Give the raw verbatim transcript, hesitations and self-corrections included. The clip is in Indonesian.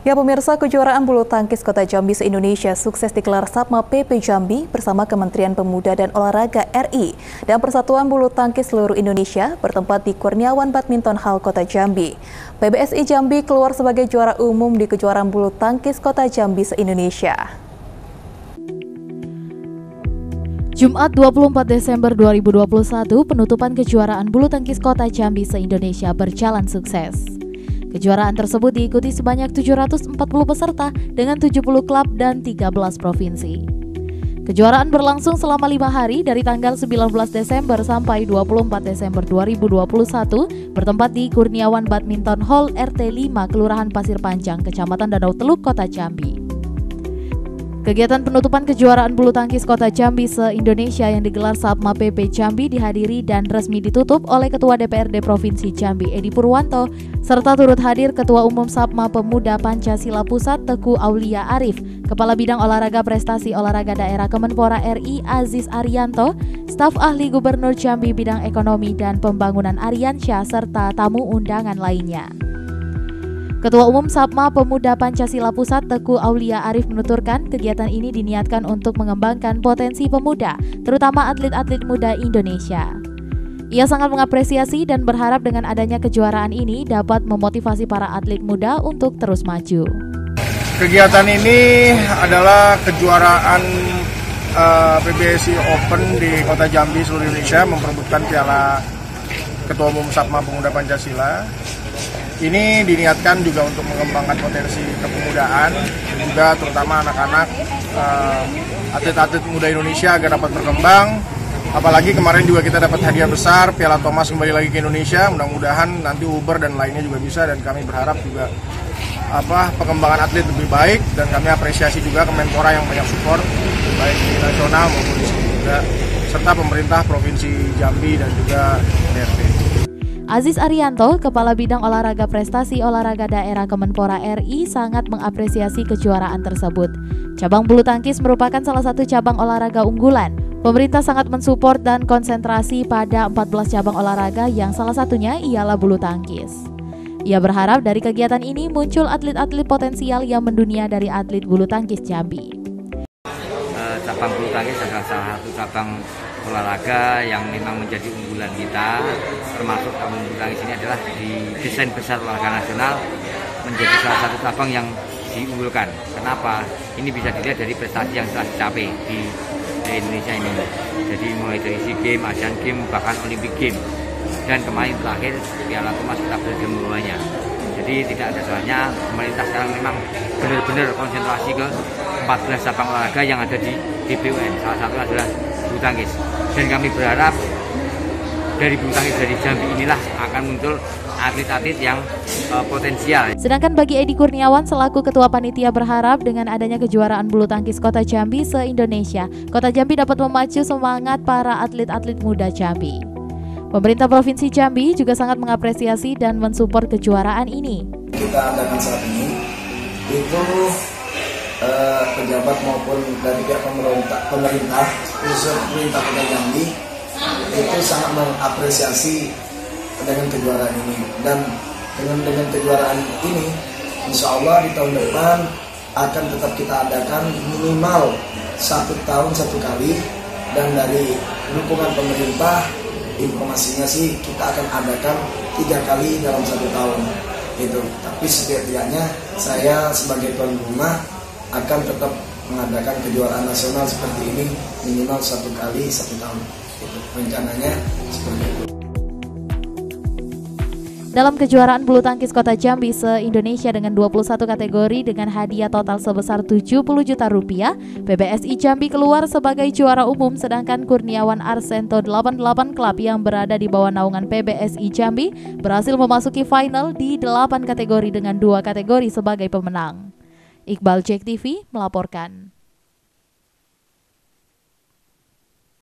Ya pemirsa, kejuaraan bulu tangkis Kota Jambi se-Indonesia sukses digelar Sapma P P Jambi bersama Kementerian Pemuda dan Olahraga R I dan Persatuan Bulu Tangkis Seluruh Indonesia bertempat di Kurniawan Badminton Hall Kota Jambi. P B S I Jambi keluar sebagai juara umum di kejuaraan bulu tangkis Kota Jambi se-Indonesia. Jumat dua puluh empat Desember dua ribu dua puluh satu, penutupan kejuaraan bulu tangkis Kota Jambi se-Indonesia berjalan sukses. Kejuaraan tersebut diikuti sebanyak tujuh ratus empat puluh peserta dengan tujuh puluh klub dan tiga belas provinsi. Kejuaraan berlangsung selama lima hari dari tanggal sembilan belas Desember sampai dua puluh empat Desember dua ribu dua puluh satu bertempat di Kurniawan Badminton Hall R T lima Kelurahan Pasir Panjang, Kecamatan Danau Teluk, Kota Jambi. Kegiatan penutupan kejuaraan bulu tangkis Kota Jambi se-Indonesia yang digelar Sapma P P Jambi dihadiri dan resmi ditutup oleh Ketua D P R D Provinsi Jambi Edi Purwanto, serta turut hadir Ketua Umum Sapma Pemuda Pancasila Pusat Teguh Aulia Arif, Kepala Bidang Olahraga Prestasi Olahraga Daerah Kemenpora R I Aziz Arianto, Staf Ahli Gubernur Jambi Bidang Ekonomi dan Pembangunan Aryansyah, serta tamu undangan lainnya. Ketua Umum Sapma Pemuda Pancasila Pusat Teguh Aulia Arif menuturkan kegiatan ini diniatkan untuk mengembangkan potensi pemuda, terutama atlet-atlet muda Indonesia. Ia sangat mengapresiasi dan berharap dengan adanya kejuaraan ini dapat memotivasi para atlet muda untuk terus maju. Kegiatan ini adalah kejuaraan uh, P B S I Open di Kota Jambi seluruh Indonesia memperebutkan piala Ketua Umum Sapma Pemuda Pancasila. Ini diniatkan juga untuk mengembangkan potensi kepemudaan, juga terutama anak-anak uh, atlet-atlet muda Indonesia agar dapat berkembang. Apalagi kemarin juga kita dapat hadiah besar, Piala Thomas kembali lagi ke Indonesia. Mudah-mudahan nanti Uber dan lainnya juga bisa, dan kami berharap juga apa pengembangan atlet lebih baik, dan kami apresiasi juga Kemenpora yang banyak support baik di nasional maupun di sini juga, serta pemerintah Provinsi Jambi dan juga D R T. Aziz Arianto, Kepala Bidang Olahraga Prestasi Olahraga Daerah Kemenpora R I, sangat mengapresiasi kejuaraan tersebut. Cabang bulu tangkis merupakan salah satu cabang olahraga unggulan. Pemerintah sangat mensupport dan konsentrasi pada empat belas cabang olahraga yang salah satunya ialah bulu tangkis. Ia berharap dari kegiatan ini muncul atlet-atlet potensial yang mendunia dari atlet bulu tangkis Jambi. Uh, cabang bulu tangkis adalah salah satu cabang olahraga yang memang menjadi unggulan kita, termasuk cabang bulu tangkis ini adalah di desain besar olahraga nasional menjadi salah satu cabang yang diunggulkan. Kenapa? Ini bisa dilihat dari prestasi yang telah dicapai di Indonesia ini. Jadi mulai dari SEA Games, Asian Games, bahkan Olympic Games, dan kemarin terakhir Piala Thomas kita berhasil membawanya. Jadi tidak ada salahnya pemerintah sekarang memang benar-benar konsentrasi ke empat belas cabang olahraga yang ada di D B U N. Salah satu adalah bulu tangkis, dan kami berharap dari bulu tangkis dari Jambi inilah akan muncul atlet-atlet yang uh, potensial. Sedangkan bagi Edi Kurniawan selaku Ketua Panitia berharap dengan adanya kejuaraan bulu tangkis Kota Jambi se-Indonesia, Kota Jambi dapat memacu semangat para atlet-atlet muda Jambi. Pemerintah Provinsi Jambi juga sangat mengapresiasi dan mensupport kejuaraan ini. Kita adakan saat ini itu Uh, pejabat maupun dari pihak pemerintah, pemerintah khusus pemerintah Kota Jambi itu sangat mengapresiasi dengan kejuaraan ini, dan dengan dengan kejuaraan ini insya Allah di tahun depan akan tetap kita adakan minimal satu tahun satu kali, dan dari dukungan pemerintah informasinya sih kita akan adakan tiga kali dalam satu tahun gitu. Tapi setidaknya saya sebagai tuan rumah akan tetap mengadakan kejuaraan nasional seperti ini minimal satu kali satu tahun. Itu rencananya seperti itu. Dalam kejuaraan bulu tangkis Kota Jambi se-Indonesia dengan dua puluh satu kategori dengan hadiah total sebesar tujuh puluh juta rupiah, P B S I Jambi keluar sebagai juara umum, sedangkan Kurniawan Arsento delapan puluh delapan klub yang berada di bawah naungan P B S I Jambi berhasil memasuki final di delapan kategori dengan dua kategori sebagai pemenang. Iqbal Jek T V melaporkan.